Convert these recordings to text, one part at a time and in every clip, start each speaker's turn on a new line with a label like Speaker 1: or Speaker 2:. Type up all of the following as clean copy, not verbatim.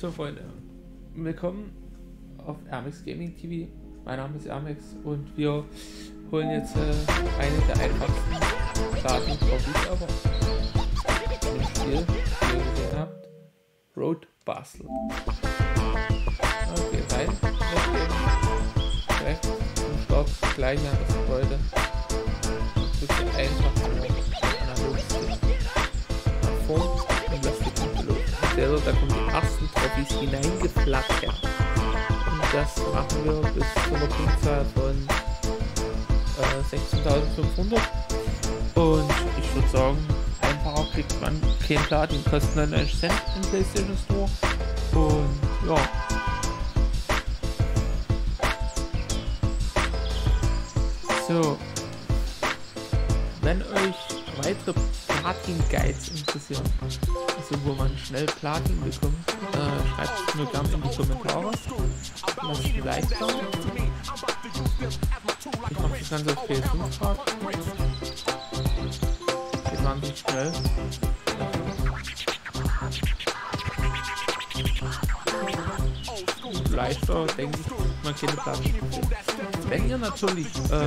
Speaker 1: So Freunde, willkommen auf Ermex Gaming TV. Mein Name ist Ermex und wir holen jetzt eine der einfachsten Platin-Trophys ever in dem Spiel, wie ihr gesehen habt, Road Bustle. Okay, rein, direkt zum Start gleich an das Gebäude. Wirklich einfach nur analog nach vorn und lasst die Punkte los. Da kommen die ersten Trophys hineingeflattert. Und das machen wir bis zu einer Punktzahl von 16.500. Und ich würde sagen, einfacher kriegt man kein Platin, kostet 99 Cent im PlayStation Store. Und ja. So. Wenn euch weitere Platin-Guides interessieren, also wo man schnell Platin bekommt, schreibt es mir gerne in die Kommentare. Lasst ein Like da. Ich mache das Ganze auf PS5 Grad. Geht wahnsinnig schnell. Und leichter, denke ich, man keine Platin bekommt. Wenn ihr natürlich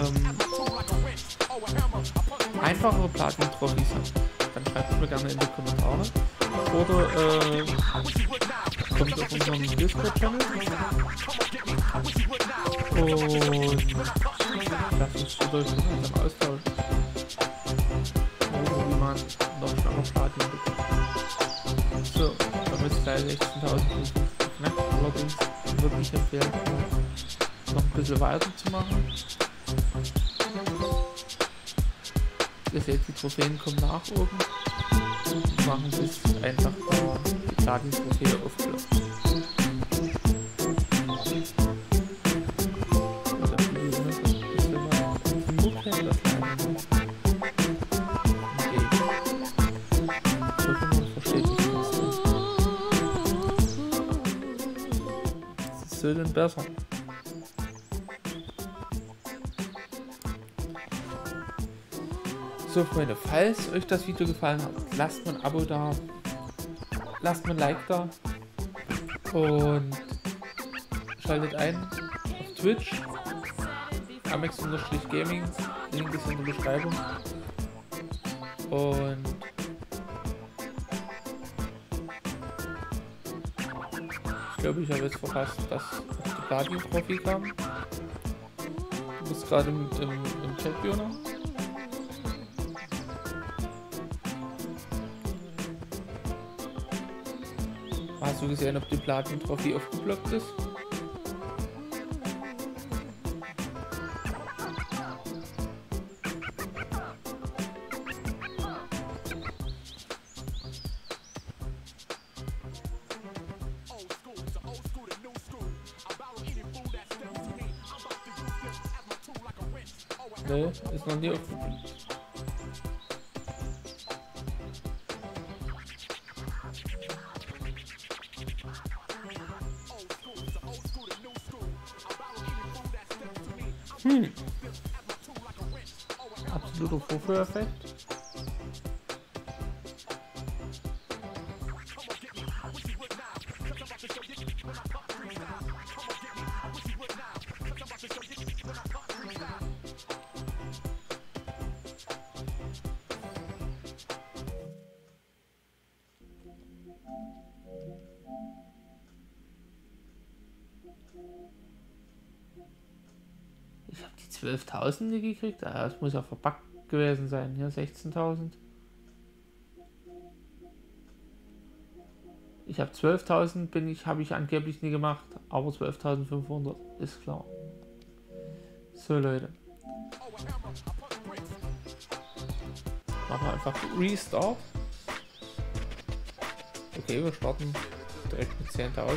Speaker 1: einfachere Platin-Trophys habt, dann schreibt es mir gerne in die Kommentare. Oder kommt auf unseren Discord-Channel. Und lasst uns dadurch gemeinsam austauschen. Oder wie man noch schneller Platin bekommt. So, damit ist gleich 16.000 knackt. Allerdings würde ich empfehlen, noch ein bisschen weiter zu machen. Ihr seht, die Trophäen kommen nach oben und machen bis einfach die Platin-Trophäe aufklappt. Was soll denn besser? So Freunde, falls euch das Video gefallen hat, lasst mir ein Abo da, lasst mir ein Like da und schaltet ein auf Twitch, Ermex_Gaming, Link ist in der Beschreibung. Und ich glaube, ich habe jetzt verpasst, dass die Platin-Trophy kam. Du bist gerade im Chat, Jona. Hast du gesehen, ob die Platin-Trophy aufgeblockt ist? Ne, ist noch nie aufgeblockt. Absoluter Vorführeffekt. Ich habe die 12.000 gekriegt. Das muss ja verpackt gewesen sein. Hier 16.000. Ich habe 12.000 habe ich angeblich nie gemacht, aber 12.500 ist klar. So Leute. Machen wir einfach Restart. Okay, wir starten direkt mit 10.000.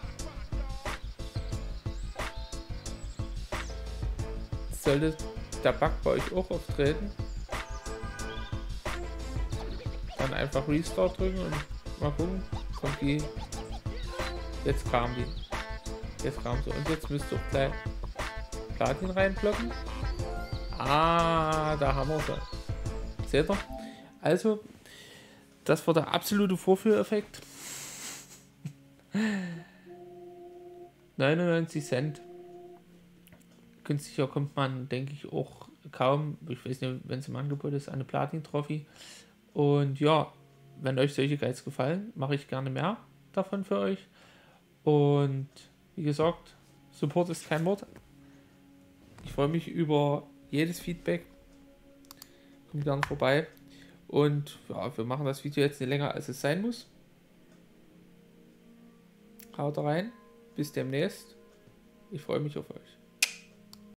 Speaker 1: Sollte der Bug bei euch auch auftreten, dann einfach Restart drücken und mal gucken, kommt die. Jetzt kam die. Jetzt kam sie. Und jetzt müsst ihr auch gleich Platin reinblocken. Ah, da haben wir sie. Seht ihr? Also, das war der absolute Vorführeffekt. $99. Günstiger kommt man, denke ich, auch kaum. Ich weiß nicht, wenn es im Angebot ist, eine Platin-Trophy. Und ja, wenn euch solche Guides gefallen, mache ich gerne mehr davon für euch. Und wie gesagt, Support ist kein Mord. Ich freue mich über jedes Feedback. Kommt gerne vorbei. Und ja, wir machen das Video jetzt nicht länger, als es sein muss. Haut rein. Bis demnächst. Ich freue mich auf euch.